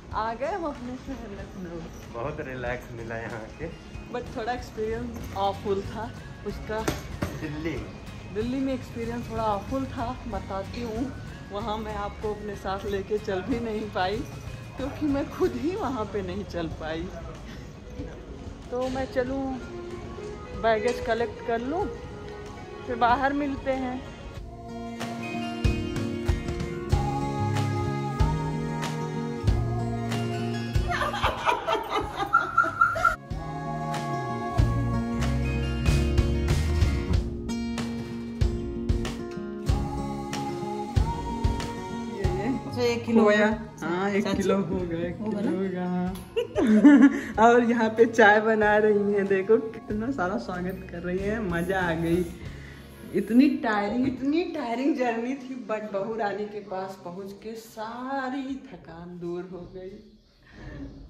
आ गए हम अपने शहर लखनऊ। बहुत रिलैक्स मिला यहाँ के, बट थोड़ा एक्सपीरियंस ऑफुल था उसका। दिल्ली में एक्सपीरियंस थोड़ा ऑफुल था, बताती हूँ। वहाँ मैं आपको अपने साथ लेके चल भी नहीं पाई क्योंकि मैं खुद ही वहाँ पे नहीं चल पाई। तो मैं चलूँ, बैगेज कलेक्ट कर लूँ, फिर बाहर मिलते हैं। तो 1 किलो खोया, हाँ 1 किलो हो गया, 1 किलो हो गया हाँ। और यहाँ पे चाय बना रही हैं, देखो कितना सारा स्वागत कर रही है, मजा आ गई। इतनी टायरिंग जर्नी थी, बट बहू रानी के पास पहुँच के सारी थकान दूर हो गई।